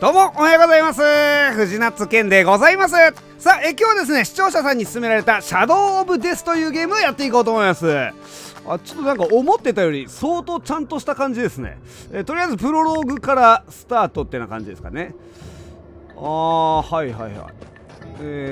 どうもおはようございます。藤夏健でございます。さあ、今日はですね、視聴者さんに勧められたシャドウオブデスというゲームをやっていこうと思います。ちょっとなんか思ってたより相当ちゃんとした感じですね。とりあえずプロローグからスタートってな感じですかね。はいはいはい。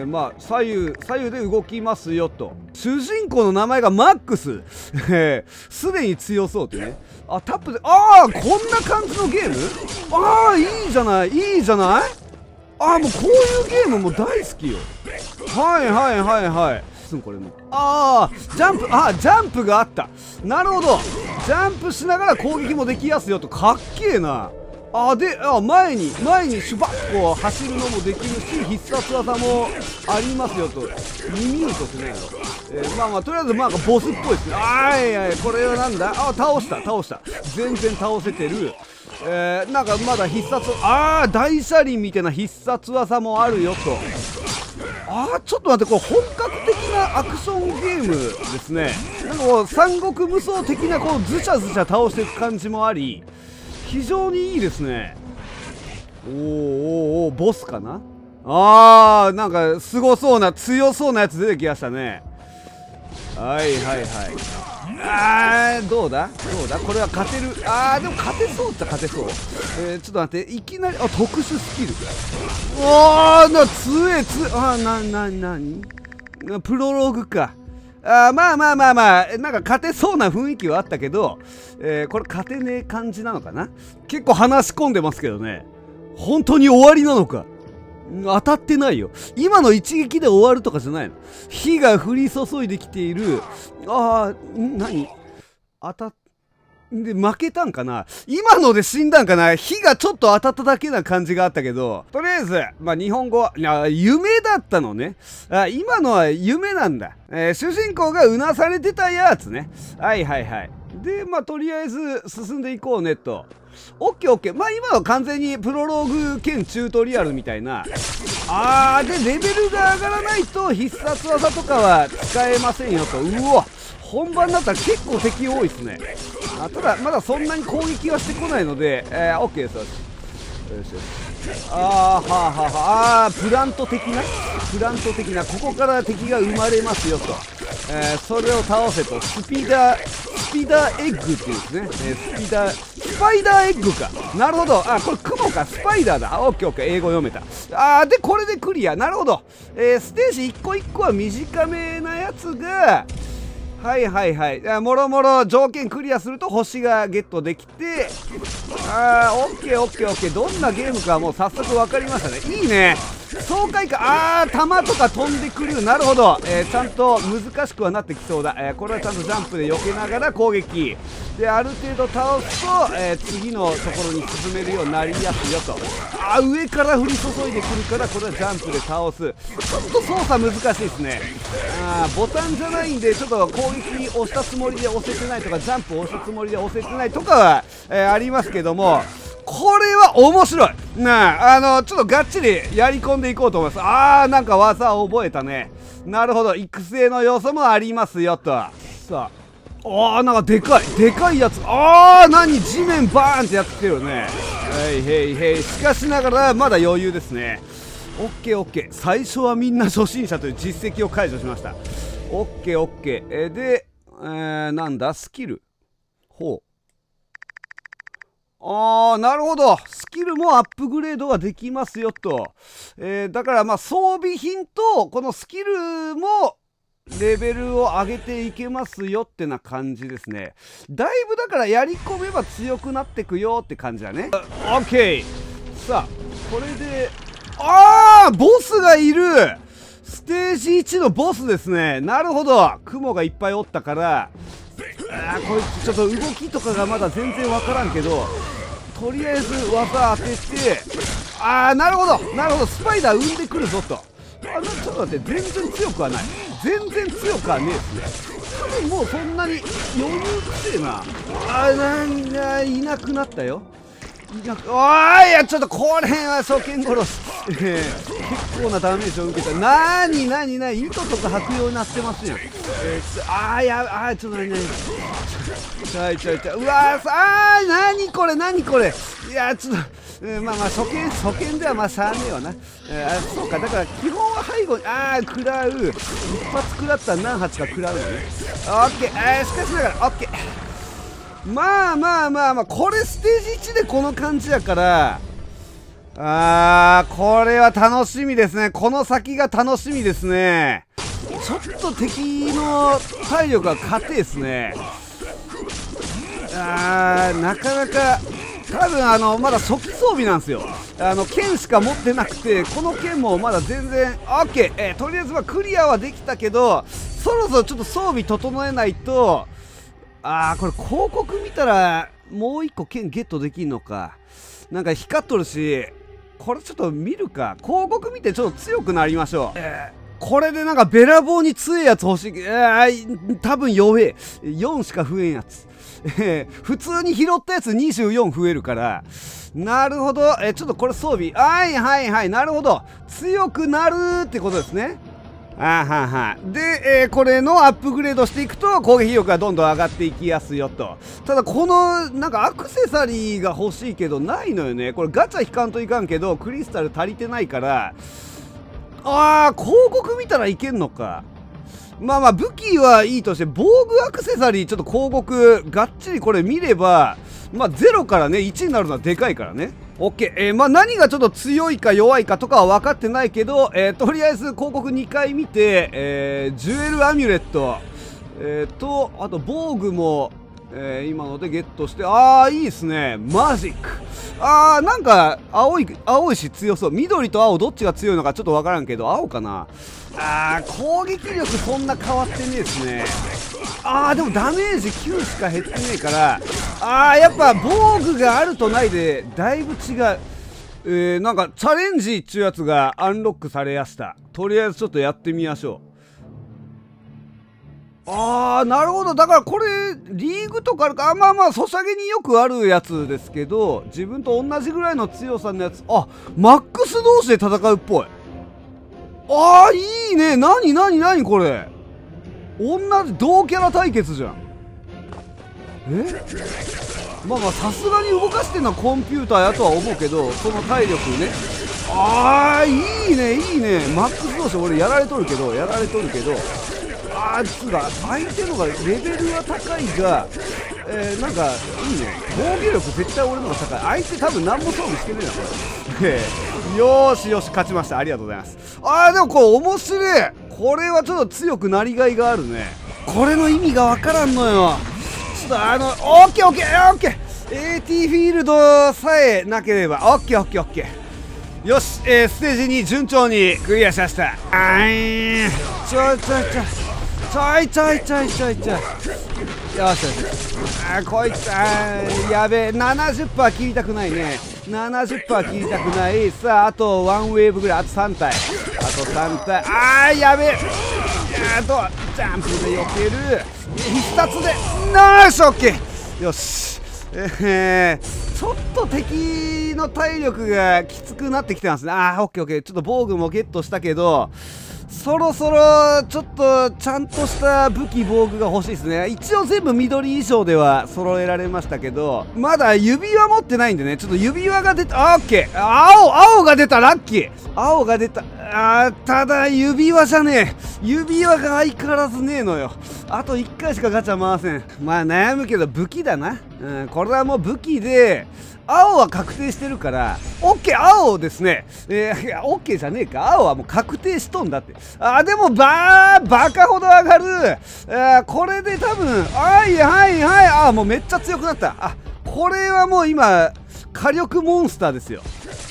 まあ左右で動きますよと。主人公の名前がマックス。すでに強そうってね。タップで、こんな感じのゲーム。いいじゃないいいじゃない。もうこういうゲームも大好きよ。はいはいはいはい。これもジャンプジャンプがあった。なるほど。ジャンプしながら攻撃もできやすよと。かっけえな。で、前にシュバッとこう走るのもできるし、必殺技もありますよと。耳打としないの。とりあえずボスっぽいですね。これはなんだ。倒した全然倒せてる。なんかまだ必殺大車輪みたいな必殺技もあるよと。ちょっと待って、これ本格的なアクションゲームですね。なんかこう三国無双的なこうズチャズチャ倒していく感じもあり、非常にいいですね。ボスかな。なんかすごそうな強そうなやつ出てきましたね。はいはいはい。どうだこれは勝てる。でも勝てそうっちゃ勝てそう。ちょっと待って、いきなり特殊スキル。強えプロローグか。なんか勝てそうな雰囲気はあったけど、これ勝てねえ感じなのかな。結構話し込んでますけどね。本当に終わりなのか。当たってないよ。今の一撃で終わるとかじゃないの。火が降り注いできている。何で負けたんかな。今ので死んだんかな。火がちょっと当たっただけな感じがあったけど、とりあえず日本語夢だったのね。今のは夢なんだ。主人公がうなされてたやつね。はいはいはい。でとりあえず進んでいこうねと。オッケーオッケー。今は完全にプロローグ兼チュートリアルみたいな。でレベルが上がらないと必殺技とかは使えませんよと。本番だったら結構敵多いですね。ただまだそんなに攻撃はしてこないので、オッケーです。よしプラント的なここから敵が生まれますよと。それを倒せと。スピダーエッグっていうんですね。スパイダーエッグか。なるほど。これ雲か。スパイダーだ。オッケーオッケー。英語読めた。でこれでクリア。なるほど。ステージ一個一個は短めなやつが、はいはいはい。もろもろ条件クリアすると星がゲットできて、オッケーオッケーオッケー。どんなゲームかもう早速分かりましたね。いいね。爽快感。弾とか飛んでくる。なるほど。ちゃんと難しくはなってきそうだ。これはちゃんとジャンプで避けながら攻撃である程度倒すと、次のところに進めるようになりやすいよと。上から降り注いでくるから、これはジャンプで倒す。ちょっと操作難しいですね。ボタンじゃないんで、ちょっと攻撃押したつもりで押せてないとか、ジャンプ押したつもりで押せてないとかは、ありますけども、これは面白いな。ちょっとがっちりやり込んでいこうと思います。なんか技を覚えたね。なるほど。育成の要素もありますよと。さあ、なんかでかいやつ。何地面バーンってやってきてるよね。しかしながらまだ余裕ですね。オッケーオッケー。最初はみんな初心者という実績を解除しました。オッケーオッケー。で、なんだスキル。なるほど。スキルもアップグレードができますよと。だから装備品とこのスキルもレベルを上げていけますよってな感じですね。だいぶだからやり込めば強くなってくよって感じだね。オッケー。さあこれでボスがいる。ステージ1のボスですね。なるほど。雲がいっぱいおったから、こいつちょっと動きとかがまだ全然わからんけど、とりあえず技当てて、なるほどスパイダー生んでくるぞと。ちょっと待って、全然強くはない。全然強くはねえですね。多分もうそんなに余裕くせえな。いなくなったよ。いやちょっとこれは初見殺し。結構なダメージを受けた。糸とか吐くようになってますやん。ちょっとちょい。うわ何これ。いやちょっとまあまあ初見ではまあしゃあねえわな。そうか、だから基本は背後に食らう、一発食らったら何発か食らうのね。オッケー、しかしながらオッケー。まあまあまあまあ、これステージ1でこの感じやから、これは楽しみですね。この先が楽しみですね。ちょっと敵の体力が硬いですね。なかなか多分まだ初期装備なんですよ。剣しか持ってなくて、この剣もまだ全然オッケー、とりあえずはクリアはできたけど、そろそろちょっと装備整えないと。これ広告見たらもう1個剣ゲットできんのか。なんか光っとるし、これちょっと見るか。広告見てちょっと強くなりましょう。これでなんかべらぼうに強いやつ欲しい。多分弱え。4しか増えんやつ。普通に拾ったやつ24増えるから。なるほど。ちょっとこれ装備。なるほど。強くなるってことですね。で、これのアップグレードしていくと攻撃力がどんどん上がっていきやすいよと。ただこのなんかアクセサリーが欲しいけどないのよね。これガチャ引かんといかんけどクリスタル足りてないから、広告見たらいけんのか。まあまあ武器はいいとして、防具アクセサリーちょっと広告がっちりこれ見れば、まあ0からね1になるのはでかいからね。OK、まあ何がちょっと強いか弱いかとかは分かってないけど、とりあえず広告2回見て、ジュエルアミュレット、あと防具も、今のでゲットして、いいですね。マジック。なんか青いし強そう。緑と青どっちが強いのかちょっと分からんけど、青かな。攻撃力そんな変わってねえですね。でもダメージ9しか減ってねえから、やっぱ防具があるとないでだいぶ違う。なんかチャレンジっちゅうやつがアンロックされやした。とりあえずちょっとやってみましょう。なるほど。だからこれリーグとかあるか。まあまあソシャゲによくあるやつですけど、自分と同じぐらいの強さのやつ。マックス同士で戦うっぽい。いいね。なにこれ。同じ同キャラ対決じゃん。まあさすがに動かしてるのはコンピューターやとは思うけど、その体力ね。いいね。マックス同士俺やられとるけど、つうか相手のがレベルは高いが、なんかいいね。防御力絶対俺の方が高い。相手多分何も装備してねえなこれ。よし勝ちました。ありがとうございます。でもこれ面白い。これはちょっと強くなりがいがあるね。これの意味がわからんのよ。ちょっとオッケー AT フィールドさえなければオッケー。よし、ステージに順調にクリアしました。ちょいよしこいつやべえ。 70% 切りたくないね。70% 切りたくない。さああと1ウェーブぐらい。あと3体やべえ。ジャンプで避ける。必殺でナイス。オッケー。よし。ちょっと敵の体力がきつくなってきてますね。オッケー。ちょっと防具もゲットしたけど、そろそろちょっとちゃんとした武器防具が欲しいですね。一応全部緑衣装では揃えられましたけど、まだ指輪持ってないんでね。ちょっと指輪が出た。オッケー。青が出た。ラッキー。青が出た。ただ指輪じゃねえ。指輪が相変わらずねえのよ。あと1回しかガチャ回せん。まあ悩むけど武器だな。これはもう武器で青は確定してるから、オッケー。青ですね。オッケーじゃねえか。青はもう確定しとんだって。でもバカほど上がる。これで多分もうめっちゃ強くなった。これはもう今火力モンスターですよ。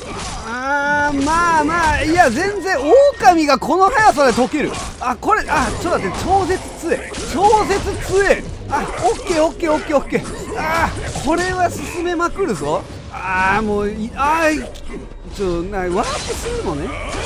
いや全然狼がこの速さで解ける。これちょっと待って。超絶強え。オッケー。これは進めまくるぞ。もうワープするのね。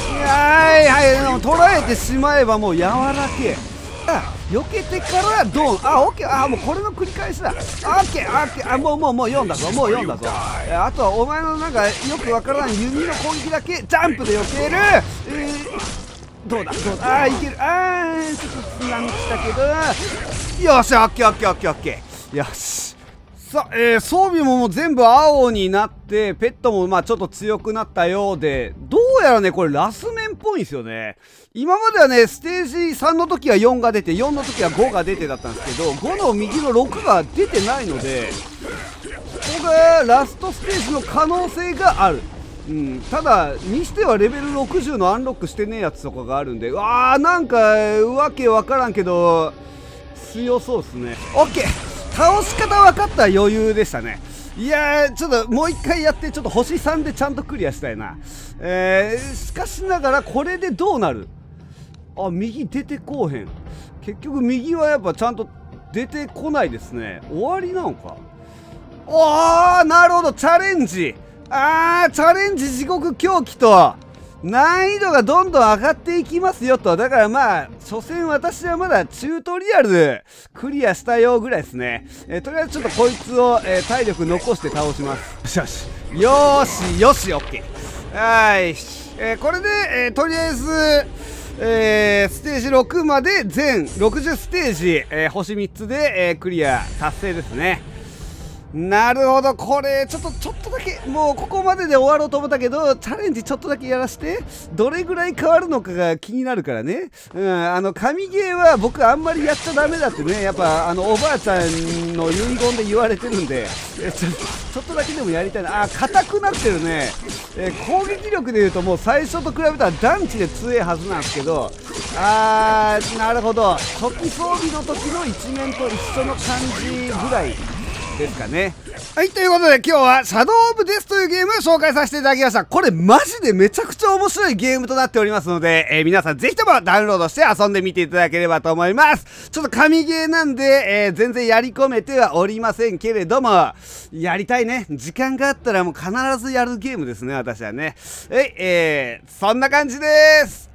捉えてしまえばもう柔らけ。避けてからドン。オッケー。もうこれの繰り返しだ。オッケー。もう読んだぞ。あとはお前のなんかよくわからん弓の攻撃だけジャンプで避ける。どうだいける。ちょっとつなぎしたけど、よし。オッケー。よし。 さあ、装備ももう全部青になって、ペットもまあちょっと強くなったようで、どうやらね、これラス面っぽいんですよね。今まではね、ステージ3の時は4が出て、4の時は5が出てだったんですけど、5の右の6が出てないので、ここがラストステージの可能性がある。うん、ただ、にしてはレベル60のアンロックしてねえやつとかがあるんで、なんか、わけわからんけど、強そうっすね。オッケー、倒し方分かったら余裕でしたね。いやー、ちょっともう一回やって、ちょっと星3でちゃんとクリアしたいな。しかしながら、これでどうなる？右出てこうへん。結局、右はやっぱちゃんと出てこないですね。終わりなのか？なるほど、チャレンジ。チャレンジ地獄狂気と、難易度がどんどん上がっていきますよと。だからまあ、所詮私はまだチュートリアルクリアしたよぐらいですね。とりあえずちょっとこいつを、体力残して倒します。よしよし。よし、オッケー。はい。これで、とりあえず、ステージ6まで全60ステージ、星3つで、クリア達成ですね。なるほど、これちょっとだけ、もうここまでで終わろうと思ったけど、チャレンジちょっとだけやらして、どれぐらい変わるのかが気になるからね。神ゲーは僕あんまりやっちゃダメだってね、やっぱおばあちゃんの遺言で言われてるんで、ちょっとだけでもやりたいな。硬くなってるね。攻撃力でいうともう最初と比べたら団地で強いはずなんですけど、なるほど、初期装備の時の一面と一緒の感じぐらいですかね。はい、ということで今日はシャドウオブデスというゲームを紹介させていただきました。これマジでめちゃくちゃ面白いゲームとなっておりますので、皆さんぜひともダウンロードして遊んでみていただければと思います。ちょっと神ゲーなんで、全然やり込めてはおりませんけれども、やりたいね。時間があったらもう必ずやるゲームですね、私はね。そんな感じです。